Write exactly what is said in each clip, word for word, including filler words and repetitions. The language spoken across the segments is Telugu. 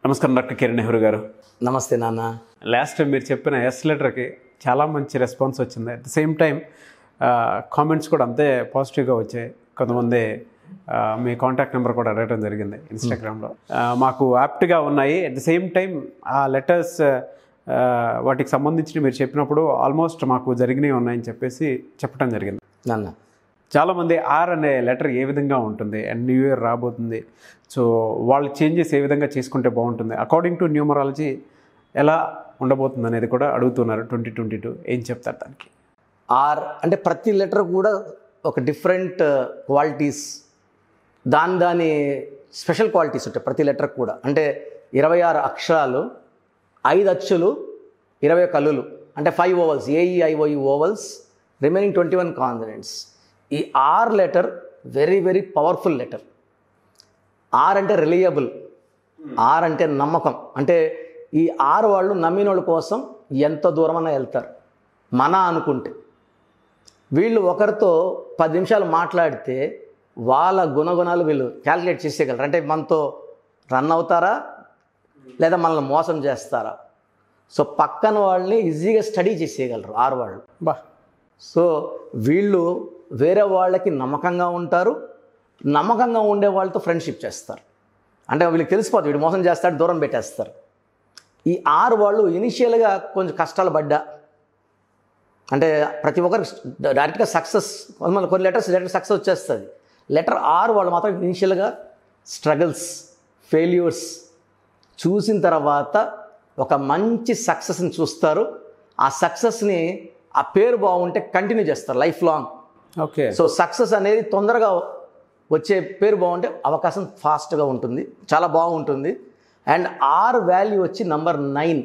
నమస్కారం డాక్టర్ కిరణ్ నెహ్రూ గారు. నమస్తే నాన్న. లాస్ట్ టైం మీరు చెప్పిన ఎస్ లెటర్కి చాలా మంచి రెస్పాన్స్ వచ్చింది. At the same time comments కూడా అంతే పాజిటివ్గా వచ్చాయి. కొంతమంది మీ కాంటాక్ట్ నెంబర్ కూడా అడగడం జరిగింది ఇన్స్టాగ్రామ్లో. మాకు యాప్ట్గా ఉన్నాయి. అట్ ద సేమ్ టైం ఆ లెటర్స్ వాటికి సంబంధించి మీరు చెప్పినప్పుడు ఆల్మోస్ట్ మాకు జరిగినవి ఉన్నాయని చెప్పేసి చెప్పడం జరిగింది. నాన్న, చాలామంది ఆర్ అనే లెటర్ ఏ విధంగా ఉంటుంది అండ్ న్యూ ఇయర్ రాబోతుంది, సో వాళ్ళు చేంజెస్ ఏ విధంగా చేసుకుంటే బాగుంటుంది, అకార్డింగ్ టు న్యూమరాలజీ ఎలా ఉండబోతుంది అనేది కూడా అడుగుతున్నారు. ట్వంటీ ట్వంటీ టూ ఏం చెప్తారు దానికి? ఆర్ అంటే ప్రతి లెటర్ కూడా ఒక డిఫరెంట్ క్వాలిటీస్, దాని దాని స్పెషల్ క్వాలిటీస్ ఉంటాయి ప్రతి లెటర్ కూడా. అంటే ఇరవై ఆరు అక్షరాలు, ఐదు అచ్చులు, ఇరవై కల్లులు, అంటే five vowels, A E I O E vowels, remaining twenty one consonants. ఈ R letter very very powerful letter. R అంటే రిలయబుల్, ఆర్ అంటే నమ్మకం. అంటే ఈ ఆర్ వాళ్ళు నమ్మిన వాళ్ళ కోసం ఎంత దూరమైనా వెళ్తారు మన అనుకుంటే. వీళ్ళు ఒకరితో పది నిమిషాలు మాట్లాడితే వాళ్ళ గుణగుణాలు వీళ్ళు క్యాల్కులేట్ చేసేయగలరు. అంటే మనతో రన్ అవుతారా లేదా మనల్ని మోసం చేస్తారా. సో పక్కన వాళ్ళని ఈజీగా స్టడీ చేసేయగలరు ఆరు వాళ్ళు. బా సో వీళ్ళు వేరే వాళ్ళకి నమ్మకంగా ఉంటారు, నమ్మకంగా ఉండే వాళ్ళతో ఫ్రెండ్షిప్ చేస్తారు. అంటే వీళ్ళకి తెలిసిపోతుంది వీడు మోసం చేస్తాడు, దూరం పెట్టేస్తారు. ఈ ఆరు వాళ్ళు ఇనిషియల్గా కొంచెం కష్టాలు పడ్డా, అంటే ప్రతి ఒక్కరికి డైరెక్ట్గా సక్సెస్, మళ్ళీ కొన్ని లెటర్స్ డైరెక్ట్ సక్సెస్ వచ్చేస్తుంది. లెటర్ ఆరు వాళ్ళు మాత్రం ఇనిషియల్గా స్ట్రగుల్స్, ఫెయిల్యూర్స్ చూసిన తర్వాత ఒక మంచి సక్సెస్ని చూస్తారు. ఆ సక్సెస్ని ఆ పేరు బాగుంటే కంటిన్యూ చేస్తారు life long. Okay. So success అనేది తొందరగా వచ్చే పేరు బాగుంటే అవకాశం ఫాస్ట్గా ఉంటుంది, చాలా బాగుంటుంది. అండ్ ఆర్ వాల్యూ వచ్చి నంబర్ నైన్.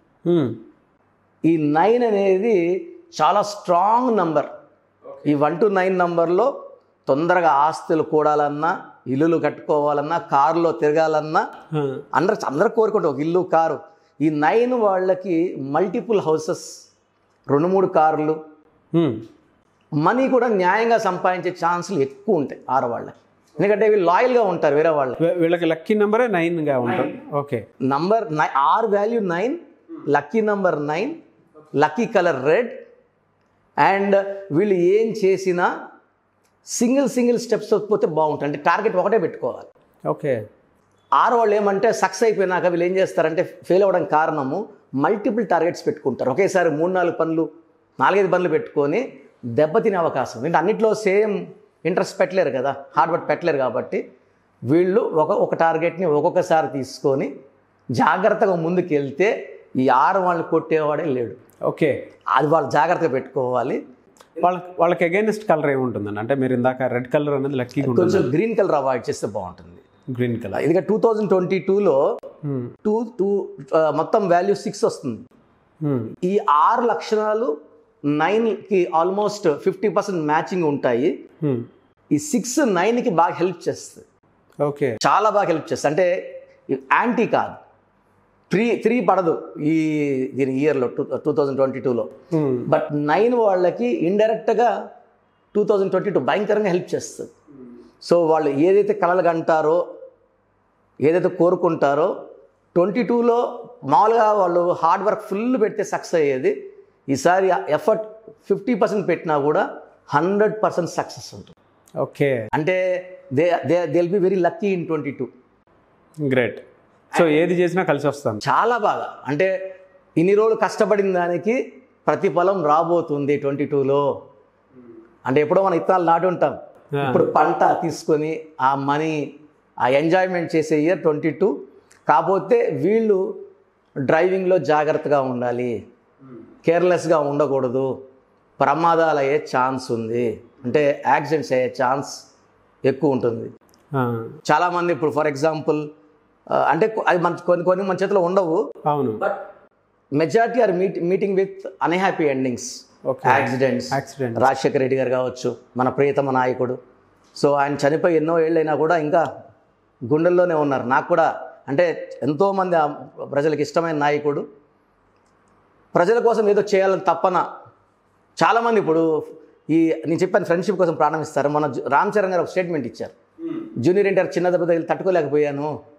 ఈ నైన్ అనేది చాలా స్ట్రాంగ్ నంబర్. ఈ వన్ టు నైన్ నంబర్లో తొందరగా ఆస్తులు కూడాలన్నా, ఇల్లులు కట్టుకోవాలన్నా, కారులో తిరగాలన్నా అందరు అందరూ కోరుకుంటారు ఒక ఇల్లు, కారు. ఈ నైన్ వాళ్ళకి మల్టిపుల్ హౌసెస్, రెండు మూడు కార్లు, మనీ కూడా న్యాయంగా సంపాదించే ఛాన్సులు ఎక్కువ ఉంటాయి ఆరు వాళ్ళకి. ఎందుకంటే వీళ్ళు లాయల్గా ఉంటారు వేరే వాళ్ళకి. వీళ్ళకి లక్కీ నెంబరే నైన్గా ఉంటుంది. Okay. Number nine, R value nine, lucky number nine, lucky colour red. And వీళ్ళు ఏం చేసినా సింగిల్ సింగిల్ స్టెప్స్ పోతే బాగుంటుంది. అంటే టార్గెట్ ఒకటే పెట్టుకోవాలి. ఓకే. ఆరు వాళ్ళు ఏమంటే సక్సెస్ అయిపోయినాక వీళ్ళు ఏం చేస్తారంటే ఫెయిల్ అవ్వడం కారణము మల్టిపుల్ టార్గెట్స్ పెట్టుకుంటారు. ఒకేసారి మూడు నాలుగు పనులు, నాలుగైదు పనులు పెట్టుకొని దెబ్బతినే అవకాశం. అంటే అన్నింటిలో సేమ్ ఇంట్రెస్ట్ పెట్టలేరు కదా, హార్డ్ వర్క్ పెట్టలేరు. కాబట్టి వీళ్ళు ఒక ఒక టార్గెట్ని ఒక్కొక్కసారి తీసుకొని జాగ్రత్తగా ముందుకు వెళ్తే ఈ ఆరు వాళ్ళని కొట్టేవాడే లేడు. ఓకే. అది వాళ్ళు జాగ్రత్తగా పెట్టుకోవాలి. వాళ్ళకి వాళ్ళకి అగైనెస్ట్ కలర్ ఏముంటుందండి? అంటే మీరు ఇందాక రెడ్ కలర్ అనేది లక్కీ, కొంచెం గ్రీన్ కలర్ అవాయిడ్ చేస్తే బాగుంటుంది. Green colour. ఇది టూ థౌజండ్ ట్వంటీ టూలో టూ టూ మొత్తం వాల్యూ సిక్స్ వస్తుంది. ఈ ఆరు లక్షణాలు నైన్కి ఆల్మోస్ట్ ఫిఫ్టీ పర్సెంట్ మ్యాచింగ్ ఉంటాయి. ఈ సిక్స్ నైన్కి బాగా హెల్ప్ చేస్తుంది. ఓకే. చాలా బాగా హెల్ప్ చేస్తుంది. అంటే యాంటీ కాదు, త్రీ త్రీ పడదు ఈ దీని ఇయర్లో, టూ టూ థౌజండ్ ట్వంటీ టూలో. బట్ నైన్ వాళ్ళకి ఇండైరెక్ట్గా టూ థౌజండ్ ట్వంటీ టూ భయంకరంగా హెల్ప్ చేస్తుంది. సో వాళ్ళు ఏదైతే కలలు కంటారో, ఏదైతే కోరుకుంటారో, ట్వంటీ టూలో మామూలుగా వాళ్ళు హార్డ్ వర్క్ ఫుల్ పెడితే సక్సెస్ అయ్యేది. ఈసారి ఎఫర్ట్ ఫిఫ్టీ పర్సెంట్ పెట్టినా కూడా హండ్రెడ్ పర్సెంట్ సక్సెస్ ఉంటుంది. ఓకే. అంటే they they they will be very lucky in twenty two. Great. So ఏది చేసినా కలిసి వస్తాను చాలా బాగా. అంటే ఇన్ని రోజులు కష్టపడిన దానికి ప్రతిఫలం రాబోతుంది ట్వంటీ టూలో. అంటే ఎప్పుడో మనం ఇత్తనాలు నాటి ఉంటాం, ఇప్పుడు పంట తీసుకొని ఆ మనీ, ఆ ఎంజాయ్మెంట్ చేసే ఇయర్ ట్వంటీ టూ. కాకపోతే వీళ్ళు డ్రైవింగ్లో జాగ్రత్తగా ఉండాలి, కేర్లెస్గా ఉండకూడదు. ప్రమాదాలు అయ్యే ఛాన్స్ ఉంది, అంటే యాక్సిడెంట్స్ అయ్యే ఛాన్స్ ఎక్కువ ఉంటుంది. చాలామంది ఇప్పుడు ఫర్ ఎగ్జాంపుల్ అంటే అది మన కొన్ని కొన్ని మన చేతిలో ఉండవు. అవును. But majority are meet meeting with unhappy endings, accidents. Accident Rajasekhara Reddy గారు కావచ్చు, మన ప్రియతమ నాయకుడు. సో ఆయన చనిపోయి ఎన్నో ఏళ్ళైనా కూడా ఇంకా గుండెల్లోనే ఉన్నారు. నాకు కూడా అంటే ఎంతోమంది ప్రజలకు ఇష్టమైన నాయకుడు, ప్రజల కోసం ఏదో చేయాలని తప్పన. చాలామంది ఇప్పుడు ఈ నేను చెప్పాను ఫ్రెండ్షిప్ కోసం ప్రాణం ఇస్తారు. మన రామ్ చరణ్ గారు ఒక స్టేట్మెంట్ ఇచ్చారు, జూనియర్ ఎన్టీఆర్ చిన్న దెబ్బ తగిలి తట్టుకోలేకపోయాను,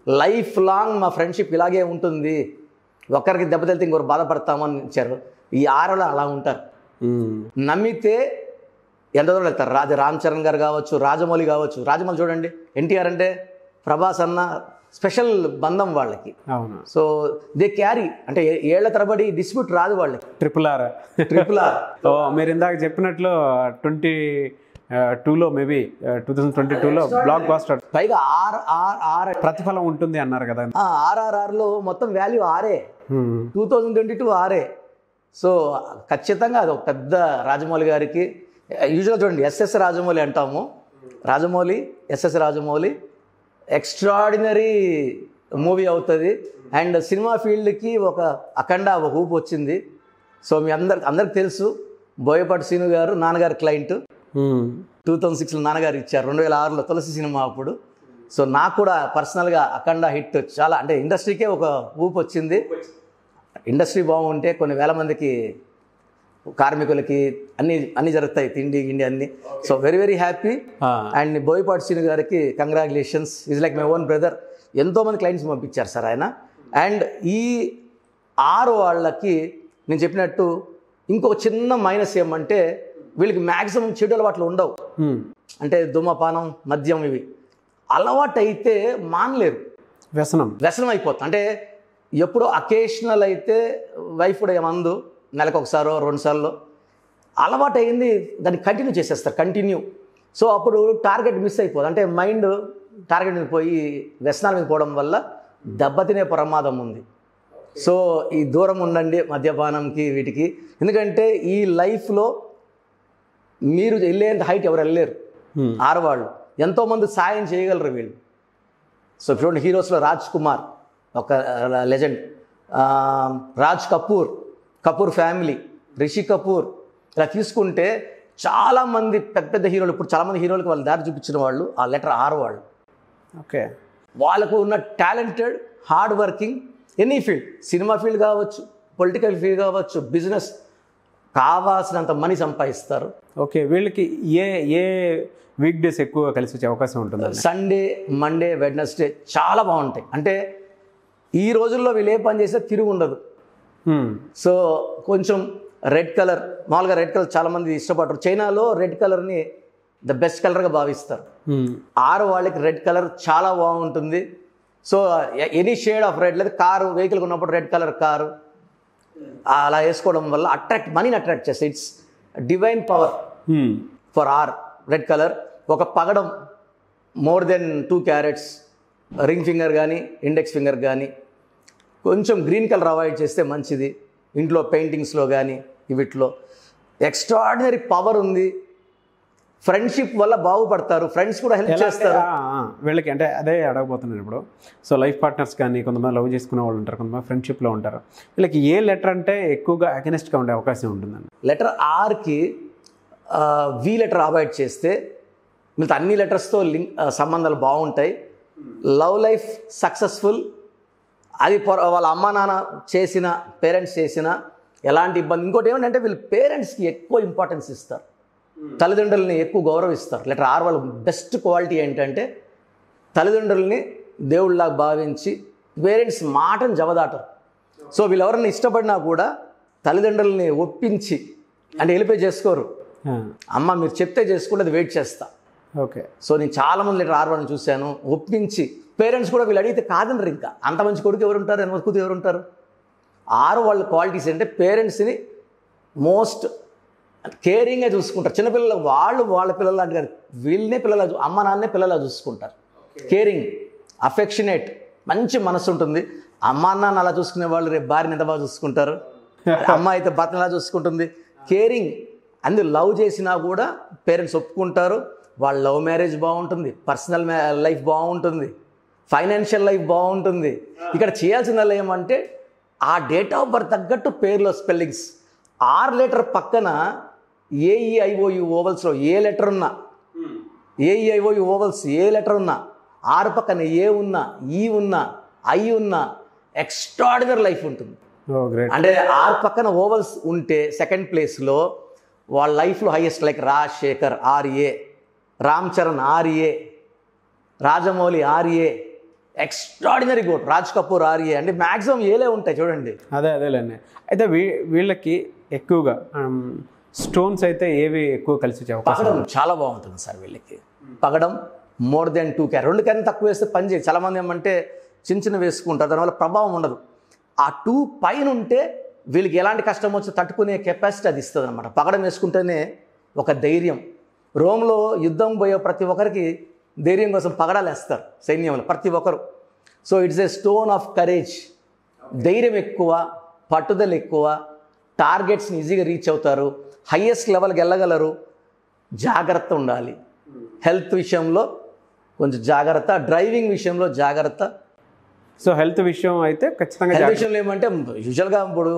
లైఫ్ లాంగ్ మా ఫ్రెండ్షిప్ ఇలాగే ఉంటుంది, ఒకరికి దెబ్బతిలితే ఇంకొకరు బాధపడతామని ఇచ్చారు. ఈ ఆరులో అలా ఉంటారు. నమ్మితే ఎంత దూరం వెళ్తారు. రాజ రామ్ చరణ్ గారు కావచ్చు, రాజమౌళి కావచ్చు. రాజమౌళి చూడండి, ఎన్టీఆర్ అంటే ప్రభాస్ అన్న స్పెషల్ బంధం వాళ్ళకి. అవును. సో దే క్యారీ, అంటే ఏళ్ల తరబడి డిస్ప్యూట్ రాదు వాళ్ళకి. ట్రిపుల్ ఆర్ ట్రిపుల్ ఆర్ ఓ మీరు ఇందాక చెప్పినట్లు ట్వంటీ టూలో మేబీ టూ థౌజండ్ ట్వంటీ టూలో బ్లాక్ బాస్టర్, పైగా ఆర్ ఆర్ ఆర్ ప్రతిఫలం ఉంటుంది అన్నారు కదా. ఆర్ఆర్ఆర్లో మొత్తం వాల్యూ ఆరే, టూ థౌజండ్ ట్వంటీ టూ ఆరే. సో ఖచ్చితంగా అది ఒక పెద్ద రాజమౌళి గారికి. యూజువల్గా చూడండి, ఎస్ఎస్ రాజమౌళి అంటాము, Rajamouli S S Rajamouli extraordinary movie అవుతుంది. అండ్ సినిమా ఫీల్డ్కి ఒక అఖండ ఒక ఊపు వచ్చింది. సో మీ అందరి అందరికి తెలుసు, బోయపాటి శ్రీను గారు నాన్నగారి క్లయింట్. టూ థౌజండ్ సిక్స్లో నాన్నగారు ఇచ్చారు, రెండు వేల ఆరులో తులసి సినిమా అప్పుడు. సో నాకు కూడా పర్సనల్గా అఖండ హిట్ చాలా, అంటే ఇండస్ట్రీకే ఒక ఊపు వచ్చింది. ఇండస్ట్రీ బాగుంటే కొన్ని వేల మందికి కార్మికులకి అన్ని అన్ని జరుగుతాయి, తిండి గిండి అన్ని. So very very happy. And Boyapati Srinu గారికి congratulations, is like my own brother. ఎంతోమంది క్లయింట్స్ పంపించారు సార్ ఆయన. అండ్ ఈ ఆరు వాళ్ళకి నేను చెప్పినట్టు ఇంకొక చిన్న మైనస్ ఏమంటే, వీళ్ళకి మ్యాక్సిమం చెడు అలవాట్లు ఉండవు. అంటే ధూమపానం, మద్యం ఇవి అలవాటు అయితే మానలేరు, వ్యసనం వ్యసనం అయిపోతుంది. అంటే ఎప్పుడో అకేషనల్ అయితే వైఫ్ కూడా ఏమందు, నెలకు ఒకసారో రెండు సార్లు అలవాటు అయింది, దాన్ని కంటిన్యూ చేసేస్తారు, కంటిన్యూ. సో అప్పుడు టార్గెట్ మిస్ అయిపోదు, అంటే మైండ్ టార్గెట్ మీద పోయి వ్యసనాల మీద పోవడం వల్ల దెబ్బతినే ప్రమాదం ఉంది. సో ఈ దూరం ఉండండి మద్యపానంకి వీటికి. ఎందుకంటే ఈ లైఫ్లో మీరు వెళ్ళేంత హైట్ ఎవరు వెళ్ళలేరు. ఆడవాళ్ళు ఎంతోమంది సాయం చేయగలరు వీళ్ళు. సో చూడండి, హీరోస్లో రాజ్ కుమార్ ఒక లెజెండ్, రాజ్ కపూర్, కపూర్ ఫ్యామిలీ, రిషి కపూర్, ఇలా తీసుకుంటే చాలామంది పెద్ద పెద్ద హీరోలు, ఇప్పుడు చాలామంది హీరోలకు వాళ్ళు దారి చూపించిన వాళ్ళు ఆ లెటర్ ఆరు వాళ్ళు. ఓకే, వాళ్ళకు ఉన్న talented, hard working, any field, cinema field కావచ్చు, పొలిటికల్ ఫీల్డ్ కావచ్చు, బిజినెస్, కావాల్సినంత మనీ సంపాదిస్తారు. ఓకే, వీళ్ళకి ఏ ఏ వీక్ డేస్ ఎక్కువ కలిసి వచ్చే అవకాశం ఉంటుంది? సండే, మండే, వెడ్నెస్డే చాలా బాగుంటాయి. అంటే ఈ రోజుల్లో వీళ్ళు ఏ పని చేస్తే తిరుగు ఉండదు. సో కొంచెం రెడ్ కలర్, మామూలుగా రెడ్ కలర్ చాలామంది ఇష్టపడరు. చైనాలో రెడ్ కలర్ని ద బెస్ట్ కలర్గా భావిస్తారు. ఆరు వాళ్ళకి రెడ్ కలర్ చాలా బాగుంటుంది. So any shade of red, లేదా కారు వెహికల్ ఉన్నప్పుడు రెడ్ కలర్ కారు అలా వేసుకోవడం వల్ల అట్రాక్ట్, మనీని అట్రాక్ట్ చేస్తాయి. It's divine power for R red colour. ఒక పగడం more than two carats, ring finger కానీ ఇండెక్స్ ఫింగర్ కానీ, కొంచెం గ్రీన్ కలర్ అవాయిడ్ చేస్తే మంచిది. ఇంట్లో పెయింటింగ్స్లో కానీ వీటిలో ఎక్స్ట్రాడినరీ పవర్ ఉంది. ఫ్రెండ్షిప్ వల్ల బాగుపడతారు, ఫ్రెండ్స్ కూడా హెల్ప్ చేస్తారు వీళ్ళకి. అంటే అదే అడగబోతున్నాను ఇప్పుడు. సో లైఫ్ పార్ట్నర్స్ కానీ కొంతమంది లవ్ చేసుకునే వాళ్ళు ఉంటారు, కొంతమంది ఫ్రెండ్షిప్లో ఉంటారు. వీళ్ళకి ఏ లెటర్ అంటే ఎక్కువగా అగెనెస్ట్గా ఉండే అవకాశం ఉంటుందండి? లెటర్ ఆర్కి వి లెటర్ అవాయిడ్ చేస్తే మిగతా అన్ని లెటర్స్తో లింక్ సంబంధాలు బాగుంటాయి. Love life successful. అది వాళ్ళ అమ్మా నాన్న చేసిన, పేరెంట్స్ చేసిన ఎలాంటి ఇబ్బంది. ఇంకోటి ఏమంటే వీళ్ళు పేరెంట్స్కి ఎక్కువ ఇంపార్టెన్స్ ఇస్తారు, తల్లిదండ్రులని ఎక్కువ గౌరవిస్తారు. లెటర్ ఆర్ వాళ్ళ బెస్ట్ క్వాలిటీ ఏంటంటే తల్లిదండ్రులని దేవుళ్ళలాగా భావించి పేరెంట్స్ మాటను జవదాటరు. సో వీళ్ళు ఎవరైనా ఇష్టపడినా కూడా తల్లిదండ్రులని ఒప్పించి, అంటే వెళ్ళిపోయి చేసుకోరు. అమ్మ మీరు చెప్తే చేసుకుంటే అది వెయిట్ చేస్తా. ఓకే. సో నేను చాలామంది లెటర్ ఆర్ వాళ్ళని చూశాను, ఒప్పించి. పేరెంట్స్ కూడా వీళ్ళు అడిగితే కాదనరు. ఇంకా అంత మంచి కొడుకు ఎవరు ఉంటారు, ఎంత కూతురు ఎవరు ఉంటారు? ఆరు వాళ్ళ క్వాలిటీస్ అంటే పేరెంట్స్ని మోస్ట్ కేరింగ్గా చూసుకుంటారు. చిన్నపిల్లలు వాళ్ళు వాళ్ళ పిల్లలు అంటే కాదు, వీళ్ళనే పిల్లల, అమ్మ నాన్నే పిల్లలా చూసుకుంటారు. కేరింగ్, అఫెక్షనేట్, మంచి మనసు ఉంటుంది. అమ్మ నాన్న అలా చూసుకునే వాళ్ళు రేపు భార్యని ఎంత బాగా చూసుకుంటారు. అమ్మ అయితే భర్తను ఎలా చూసుకుంటుంది. కేరింగ్, అందు లవ్ చేసినా కూడా పేరెంట్స్ ఒప్పుకుంటారు. వాళ్ళ లవ్ మ్యారేజ్ బాగుంటుంది, పర్సనల్ లైఫ్ బాగుంటుంది, ఫైనాన్షియల్ లైఫ్ బాగుంటుంది. ఇక్కడ చేయాల్సిందల్లా ఏమంటే ఆ డేట్ ఆఫ్ బర్త్ తగ్గట్టు పేర్లో స్పెల్లింగ్స్. ఆర్ లెటర్ పక్కన ఏఈఐఓయు ఓవల్స్లో ఏ లెటర్ ఉన్నా, ఏఈఐఓయు ఓవల్స్ ఏ లెటర్ ఉన్నా, ఆరు పక్కన ఏ ఉన్నా, ఈ ఉన్నా, ఐ ఉన్నా, ఎక్స్ట్రాడినరీ లైఫ్ ఉంటుంది. అంటే ఆరు పక్కన ఓవల్స్ ఉంటే సెకండ్ ప్లేస్లో వాళ్ళ లైఫ్లో హైయెస్ట్. లైక్ రాజశేఖర్ ఆర్ఏ, రామ్ చరణ్ ఆర్ఏ, రాజమౌళి ఆర్ఏ, ఎక్స్ట్రాడినరీ గోట్. రాజ్ కపూర్ ఆర్ఏ అంటే మ్యాక్సిమం ఏలే ఉంటాయి చూడండి. అదే అదేలేండి. అయితే వీ వీళ్ళకి ఎక్కువగా స్టోన్స్ అయితే ఏవి ఎక్కువ కలిసి వచ్చే అవకాశం? పగడం చాలా బాగుంటుంది సార్ వీళ్ళకి. పగడం మోర్ దెన్ టూ క్యారెట్, రెండు క్యారెట్ తక్కువ వేస్తే పని చేయదు. చాలామంది ఏమంటే చిన్న చిన్న వేసుకుంటారు, దానివల్ల ప్రభావం ఉండదు. ఆ టూ పైన ఉంటే వీళ్ళకి ఎలాంటి కష్టం వచ్చి తట్టుకునే కెపాసిటీ అది ఇస్తుంది అనమాట. పగడం వేసుకుంటేనే ఒక ధైర్యం. రోమ్లో యుద్ధం పోయే ప్రతి ఒక్కరికి ధైర్యం కోసం పగడాలు వేస్తారు సైన్యంలో ప్రతి ఒక్కరు. So it's a stone of courage. ధైర్యం ఎక్కువ, పట్టుదల ఎక్కువ, టార్గెట్స్ని ఈజీగా రీచ్ అవుతారు, హయ్యెస్ట్ లెవెల్కి వెళ్ళగలరు. జాగ్రత్త ఉండాలి హెల్త్ విషయంలో, కొంచెం జాగ్రత్త, డ్రైవింగ్ విషయంలో జాగ్రత్త. సో హెల్త్ విషయం అయితే ఖచ్చితంగా హెల్త్ విషయంలో ఏమంటే యూజువల్గా ఇప్పుడు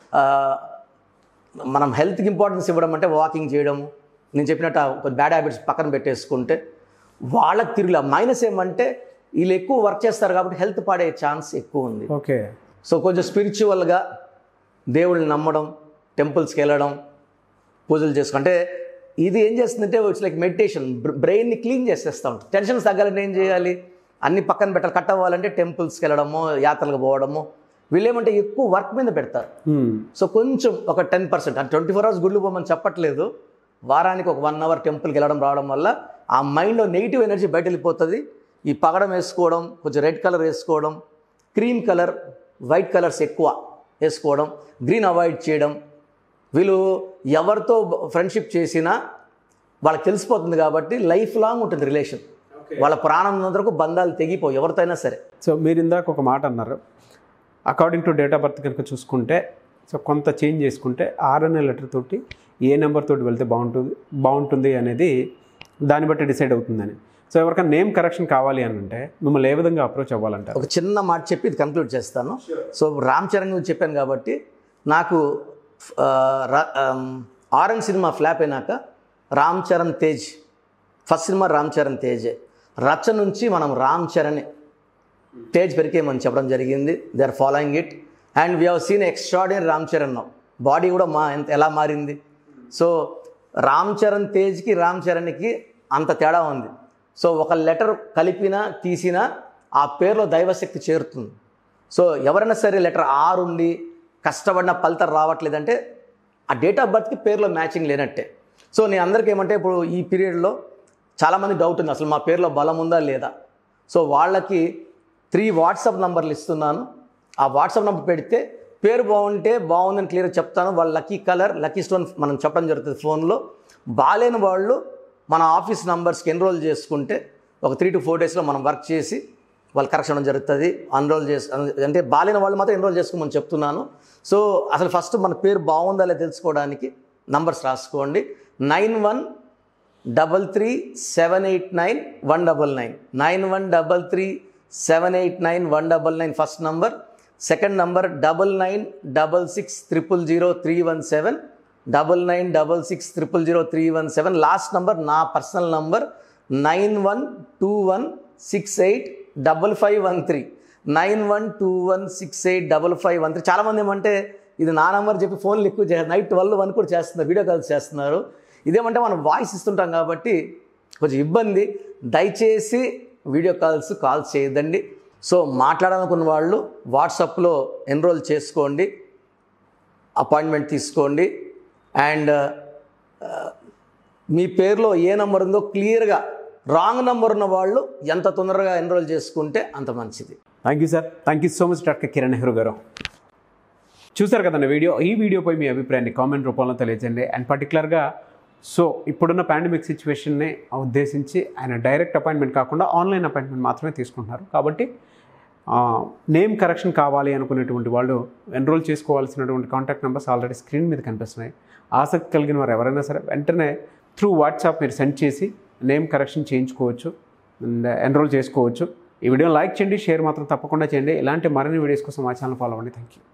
మనం హెల్త్కి ఇంపార్టెన్స్ ఇవ్వడం అంటే వాకింగ్ చేయడము, నేను చెప్పినట్టు ఒక బ్యాడ్ హ్యాబిట్స్ పక్కన పెట్టేసుకుంటే వాళ్ళకి తిరిగి. మైనస్ ఏమంటే వీళ్ళు ఎక్కువ వర్క్ చేస్తారు కాబట్టి హెల్త్ పాడే ఛాన్స్ ఎక్కువ ఉంది. ఓకే. సో కొంచెం స్పిరిచువల్గా దేవుళ్ళని నమ్మడం, టెంపుల్స్కి వెళ్ళడం, పూజలు చేసుకుంటే ఇది ఏం చేస్తుందంటే ఇట్స్ లైక్ మెడిటేషన్. బ్రెయిన్ని క్లీన్ చేసేస్తూ ఉంటుంది. టెన్షన్స్ తగ్గాలంటే ఏం చేయాలి, అన్ని పక్కన పెట్టాలి. కట్ అవ్వాలంటే టెంపుల్స్కి వెళ్ళడము, యాత్రలకు పోవడము. వీళ్ళేమంటే ఎక్కువ వర్క్ మీద పెడతారు. సో కొంచెం ఒక టెన్ పర్సెంట్ అంటే ట్వంటీ ఫోర్ అవర్స్ గుళ్ళు పోమని చెప్పట్లేదు, వారానికి ఒక వన్ అవర్ టెంపుల్కి వెళ్ళడం రావడం వల్ల ఆ మైండ్లో నెగిటివ్ ఎనర్జీ బయట వెళ్ళిపోతుంది. ఈ పగడం వేసుకోవడం, కొంచెం రెడ్ కలర్ వేసుకోవడం, క్రీమ్ కలర్, వైట్ కలర్స్ ఎక్కువ వేసుకోవడం, గ్రీన్ అవాయిడ్ చేయడం. వీళ్ళు ఎవరితో ఫ్రెండ్షిప్ చేసినా వాళ్ళకి తెలిసిపోతుంది కాబట్టి లైఫ్ లాంగ్ ఉంటుంది రిలేషన్. వాళ్ళ ప్రాణం వరకు బంధాలు తెగిపోవు ఎవరితో అయినా సరే. సో మీరు ఇందాక ఒక మాట అన్నారు, according to date of birth కనుక చూసుకుంటే సో కొంత చేంజ్ చేసుకుంటే ఆర్ అనే లెటర్ తోటి ఏ నెంబర్ తోటి వెళ్తే బాగుంటుంది బాగుంటుంది అనేది దాన్ని బట్టి డిసైడ్ అవుతుందని. సో ఎవరికైనా నేమ్ కరెక్షన్ కావాలి అని అంటే మిమ్మల్ని ఏ విధంగా అప్రోచ్ అవ్వాలంటే? ఒక చిన్న మాట చెప్పి ఇది కంక్లూడ్ చేస్తాను. సో రామ్ చరణ్ గురించి చెప్పాను కాబట్టి నాకు ఆరెంజ్ సినిమా ఫ్లాప్ అయినాక రామ్ చరణ్ తేజ్, ఫస్ట్ సినిమా రామ్ చరణ్ తేజే, రచ్చ నుంచి మనం రామ్ చరణ్ తేజ్ పెరికేమని చెప్పడం జరిగింది. They are following it and we have seen extraordinary Ram Charan now. Body కూడా మా ఎంత ఎలా మారింది. సో రామ్ చరణ్ తేజ్కి రామ్ చరణ్కి అంత తేడా ఉంది. సో ఒక లెటర్ కలిపినా తీసినా ఆ పేరులో దైవశక్తి చేరుతుంది. సో ఎవరైనా సరే లెటర్ ఆర్ ఉండి కష్టపడిన ఫలితం రావట్లేదంటే ఆ డేట్ ఆఫ్ బర్త్కి పేరులో మ్యాచింగ్ లేనట్టే. సో నేను అందరికీ ఏమంటే ఇప్పుడు ఈ పీరియడ్లో చాలామంది డౌట్ ఉంది అసలు మా పేరులో బలం ఉందా లేదా. సో వాళ్ళకి త్రీ వాట్సాప్ నంబర్లు ఇస్తున్నాను. ఆ వాట్సాప్ నెంబర్ పెడితే పేరు బాగుంటే బాగుందని క్లియర్గా చెప్తాను. వాళ్ళ లక్కీ కలర్, లక్కీ స్టోన్ మనం చెప్పడం జరుగుతుంది ఫోన్లో. బాగాలేని వాళ్ళు మన ఆఫీస్ నంబర్స్కి ఎన్రోల్ చేసుకుంటే ఒక త్రీ టు ఫోర్ డేస్లో మనం వర్క్ చేసి వాళ్ళు కరెక్షన్ అవ్వడం జరుగుతుంది. అన్రోల్ చేసి అంటే బాగాలేని వాళ్ళు మాత్రం ఎన్రోల్ చేసుకోమని చెప్తున్నాను. సో అసలు ఫస్ట్ మన పేరు బాగుందా లేదా తెలుసుకోవడానికి నంబర్స్ రాసుకోండి. Nine one double three seven eight nine one double nine nine one double three seven eight nine one double nine first number. Second number double nine double six triple zero three one seven double nine double six triple zero three one seven. Last number నా personal number nine one two one six eight double five one three nine one two one six eight double five one three. చాలామంది ఏమంటే ఇది నా నెంబర్ చెప్పి ఫోన్లు ఎక్కువ చేస్తారు, నైట్ ట్వెల్వ్ వన్ కూడా చేస్తున్నారు, వీడియో కాల్స్ చేస్తున్నారు. ఇదేమంటే మనం వాయిస్ ఇస్తుంటాం కాబట్టి కొంచెం ఇబ్బంది. దయచేసి వీడియో కాల్స్ కాల్స్ చేయొద్దండి. సో మాట్లాడాలనుకున్న వాళ్ళు వాట్సాప్లో ఎన్రోల్ చేసుకోండి, అపాయింట్మెంట్ తీసుకోండి. అండ్ మీ పేరులో ఏ నెంబర్ ఉందో క్లియర్గా, రాంగ్ నెంబర్ ఉన్న వాళ్ళు ఎంత తొందరగా ఎన్రోల్ చేసుకుంటే అంత మంచిది. Thank you sir. Thank you so much doctor Kiran Nehru garu. చూసారు కదండి వీడియో. ఈ వీడియోపై మీ అభిప్రాయాన్ని కామెంట్ రూపంలో తెలియజేయండి. అండ్ పర్టికులర్గా సో ఇప్పుడున్న పాండమిక్ సిచ్యువేషన్ని ఉద్దేశించి ఆయన డైరెక్ట్ అపాయింట్మెంట్ కాకుండా ఆన్లైన్ అపాయింట్మెంట్ మాత్రమే తీసుకుంటున్నారు. కాబట్టి నేమ్ కరెక్షన్ కావాలి అనుకునేటువంటి వాళ్ళు ఎన్రోల్ చేసుకోవాల్సినటువంటి కాంటాక్ట్ నెంబర్స్ ఆల్రెడీ స్క్రీన్ మీద కనిపిస్తున్నాయి. ఆసక్తి కలిగిన వారు ఎవరైనా సరే వెంటనే త్రూ వాట్సాప్ మీరు సెండ్ చేసి నేమ్ కరెక్షన్ చేయించుకోవచ్చు అండ్ ఎన్రోల్ చేసుకోవచ్చు. ఈ వీడియో లైక్ చేయండి, షేర్ మాత్రం తప్పకుండా చేయండి. ఇలాంటి మరిన్ని వీడియోస్ కోసం మా ఛానల్ ఫాలో అవ్వండి. Thank you.